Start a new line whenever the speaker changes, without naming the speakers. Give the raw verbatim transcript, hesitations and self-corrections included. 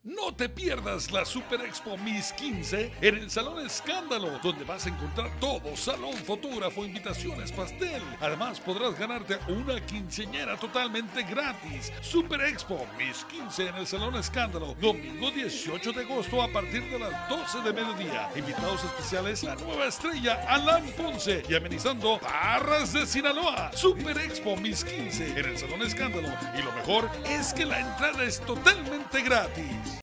No te pierdas la Super Expo Miss quince en el Salón Escándalo, donde vas a encontrar todo: salón, fotógrafo, invitaciones, pastel. Además, podrás ganarte una quinceañera totalmente gratis. Super Expo Miss quince en el Salón Escándalo, domingo dieciocho de agosto a partir de las doce de mediodía. Invitados especiales: la nueva estrella Alan Ponce, y amenizando, Parras de Sinaloa. Super Expo Miss quince en el Salón Escándalo, y lo mejor es que la entrada es totalmente gratis.